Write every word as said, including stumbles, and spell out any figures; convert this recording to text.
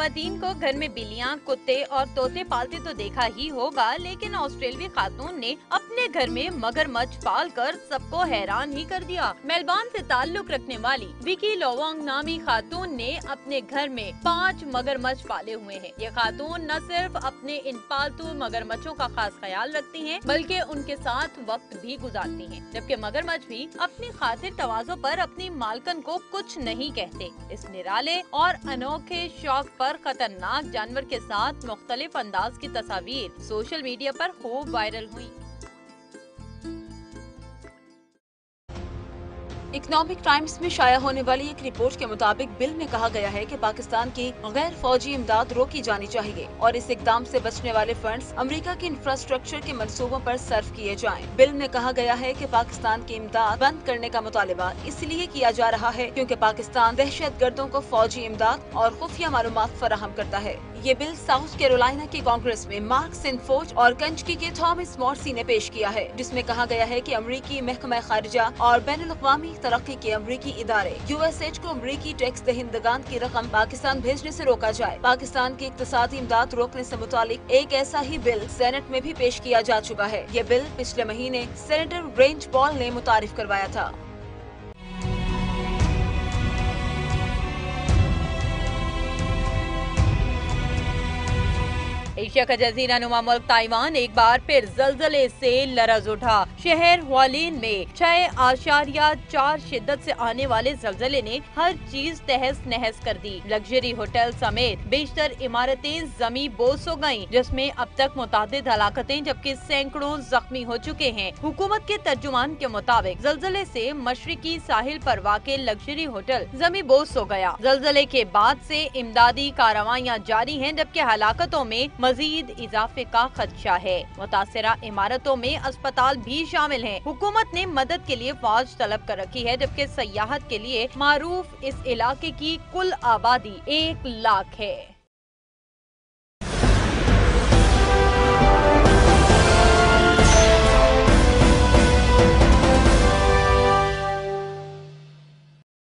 खवातीन को घर में बिल्लियाँ, कुत्ते और तोते पालते तो देखा ही होगा, लेकिन ऑस्ट्रेलियाई खातून ने अपने घर में मगरमच्छ पालकर सबको हैरान ही कर दिया। मेलबर्न से ताल्लुक रखने वाली विकी लोवांग नामी खातून ने अपने घर में पाँच मगरमच्छ पाले हुए हैं। ये खातून न सिर्फ अपने इन पालतू मगरमच्छों का खास ख्याल रखती हैं, बल्कि उनके साथ वक्त भी गुजारती हैं। जबकि मगरमच्छ भी अपनी खातिर तवाज़ो पर अपनी मालकन को कुछ नहीं कहते। इस निराले और अनोखे शौक पर खतरनाक जानवर के साथ मुख्तलिफ अंदाज की तस्वीर सोशल मीडिया पर खूब वायरल हुई। इकोनॉमिक टाइम्स में शाया होने वाली एक रिपोर्ट के मुताबिक बिल में कहा गया है कि पाकिस्तान की गैर फौजी इमदाद रोकी जानी चाहिए और इस इकदाम से बचने वाले फंड्स अमेरिका के इंफ्रास्ट्रक्चर के मंसूबों पर सर्व किए जाएं। बिल में कहा गया है कि पाकिस्तान की इमदाद बंद करने का मुतालिबा इसलिए किया जा रहा है क्योंकि पाकिस्तान दहशत गर्दों को फौजी इमदाद और खुफिया मालूमात फराहम करता है। ये बिल साउथ कैरोलिना के कांग्रेस में मार्क सिनफोर्ड और कंचकी के थॉमस मॉर्सी ने पेश किया है, जिसमें कहा गया है कि अमरीकी महकमा खारिजा और बैनुल अक़वामी तरक्की के अमरीकी इदारे यूएसएच को अमरीकी टैक्स दहिंदगान की रकम पाकिस्तान भेजने से रोका जाए। पाकिस्तान की इक़्तिसादी इमदाद रोकने से मुतालिक एक ऐसा ही बिल सेनेट में भी पेश किया जा चुका है। ये बिल पिछले महीने सेनेटर रेंज पॉल ने मुतारिफ करवाया था। एशिया का जजीरा नुमा मुल्क ताइवान एक बार फिर जलजले से लरज उठा। शहर हुआलिन में छह आशारिया चार शिद्दत से आने वाले जलजले ने हर चीज तहस नहस कर दी। लग्जरी होटल समेत बेशतर इमारतें जमी बोस हो गयी, जिसमें अब तक मुतादिद हलाकतें जबकि सैकड़ों जख्मी हो चुके हैं। हुकूमत के तर्जुमान के मुताबिक जलजले से मशरिकी साहिल पर वाक़े लग्जरी होटल जमी बोस हो गया। जलजले के बाद से इमदादी कार्रवाइयाँ जारी हैं, जबकि हलाकतों में मजीद इजाफे का खदशा है। मुतासरा इमारतों में अस्पताल भी शामिल हैं। हुकूमत ने मदद के लिए फौज तलब कर रखी है, जबकि सयाहत के लिए मारूफ इस इलाके की कुल आबादी एक लाख है।